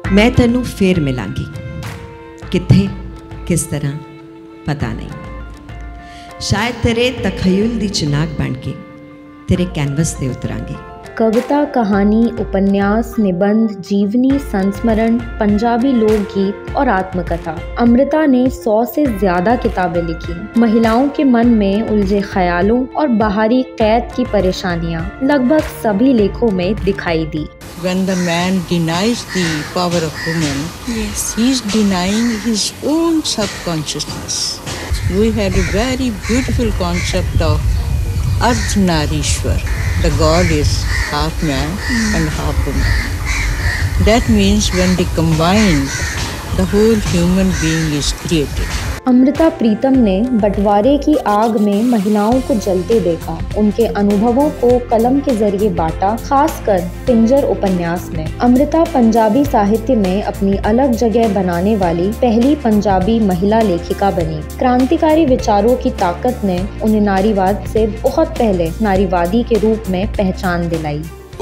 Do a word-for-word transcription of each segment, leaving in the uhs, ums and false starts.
मैं तैनू फेर मिलांगी, कित्थे किस तरह पता नहीं। शायद तेरे तखयुल दी चिनाक बन के तेरे कैनवस ते उतरांगी। कविता, कहानी, उपन्यास, निबंध, जीवनी, संस्मरण, पंजाबी लोकगीत और आत्मकथा। अमृता ने सौ से ज्यादा किताबें लिखी। महिलाओं के मन में उलझे ख्यालों और बाहरी कैद की परेशानियां लगभग सभी लेखों में दिखाई दी। When the man denies the power of women, yes, he is denying his own subconsciousness. We had a very beautiful concept of Ardhanarishwar. The God is half man mm. and half woman. That means when they combine, the whole human being is created. Amrita Pritam ने बंटवारे की आग में महिलाओं को जलते देखा। उनके अनुभवों को कलम के जरिए बांटा, खासकर पिंजर उपन्यास में। अमृता पंजाबी साहित्य में अपनी अलग जगह बनाने वाली पहली पंजाबी महिला लेखिका बनी। क्रांतिकारी विचारों की ताकत ने उन्हें नारीवाद से बहुत पहले नारीवादी के रूप में पहचान दिलाई।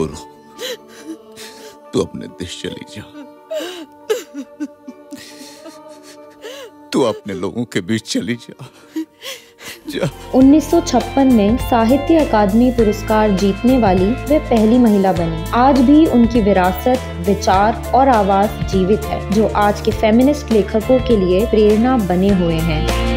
तू अपने देश चली जा, तू अपने लोगों के बीच चली जा, जा। उन्नीस सौ छप्पन में साहित्य अकादमी पुरस्कार जीतने वाली वे पहली महिला बनी। आज भी उनकी विरासत, विचार और आवाज जीवित है, जो आज के फेमिनिस्ट लेखकों के लिए प्रेरणा बने हुए हैं।